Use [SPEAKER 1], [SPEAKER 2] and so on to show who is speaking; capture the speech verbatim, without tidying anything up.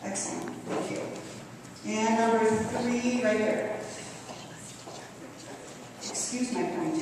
[SPEAKER 1] Excellent. Thank you. And number three, right here. Excuse my pointing.